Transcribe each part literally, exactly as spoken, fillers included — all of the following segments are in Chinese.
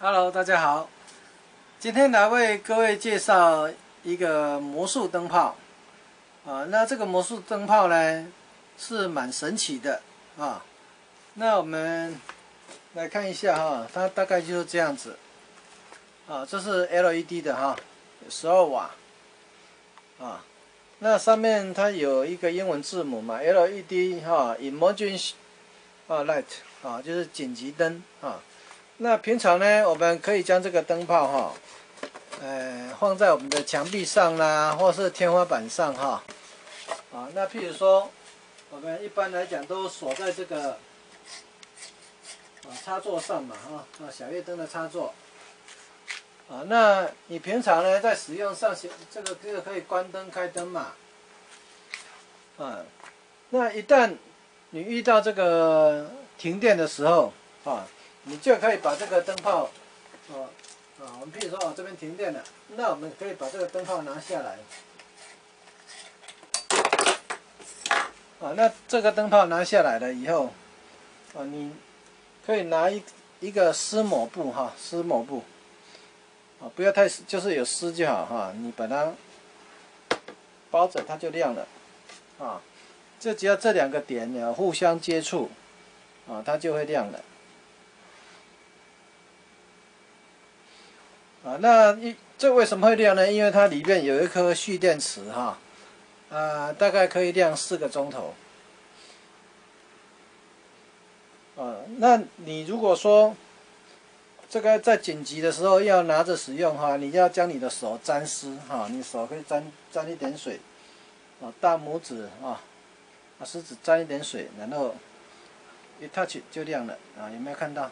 Hello， 大家好，今天来为各位介绍一个魔术灯泡啊。那这个魔术灯泡呢是蛮神奇的啊。那我们来看一下哈，它大概就是这样子啊。这是 L E D 的哈，十二瓦啊。那上面它有一个英文字母嘛 ，L E D 哈 ，Emergency 啊 Light 啊，就是紧急灯啊。那平常呢，我们可以将这个灯泡哈，呃，放在我们的墙壁上啦，或是天花板上哈。啊，那譬如说，我们一般来讲都锁在这个啊插座上嘛哈，啊小夜灯的插座。啊，那你平常呢在使用上，这个这个可以关灯开灯嘛。啊，那一旦你遇到这个停电的时候啊。你就可以把这个灯泡，哦，啊，我们譬如说哦这边停电了，那我们可以把这个灯泡拿下来，啊，那这个灯泡拿下来了以后，啊，你可以拿一一个湿抹布哈，湿抹布，啊，不要太湿，就是有湿就好哈，你把它包着，它就亮了，啊，这只要这两个点呢互相接触，啊，它就会亮了。啊，那一这为什么会亮呢？因为它里面有一颗蓄电池哈，啊，大概可以亮四个钟头。啊，那你如果说这个在紧急的时候要拿着使用哈，你要将你的手沾湿哈，你手可以沾沾一点水，啊，大拇指啊，啊食指沾一点水，然后一 touch 就亮了啊，有没有看到？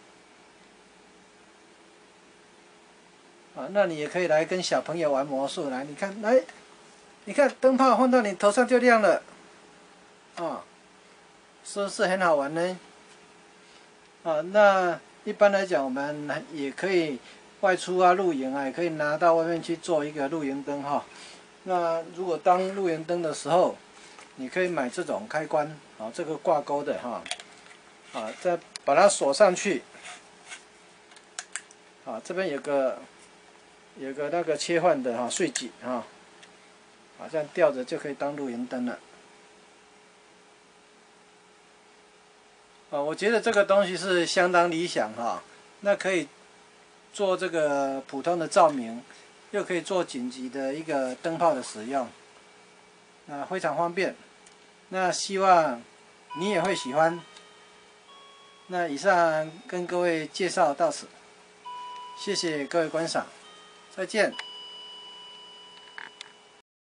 啊，那你也可以来跟小朋友玩魔术，来，你看，来，你看灯泡放到你头上就亮了，啊，是不是很好玩呢？啊，那一般来讲，我们也可以外出啊、露营啊，也可以拿到外面去做一个露营灯哈。那如果当露营灯的时候，你可以买这种开关，啊，这个挂钩的哈，啊，再把它锁上去，啊，这边有个。有个那个切换的哈碎脊哈，啊这样吊着就可以当露营灯了。啊，我觉得这个东西是相当理想哈，那可以做这个普通的照明，又可以做紧急的一个灯泡的使用，啊非常方便。那希望你也会喜欢。那以上跟各位介绍到此，谢谢各位观赏。再见。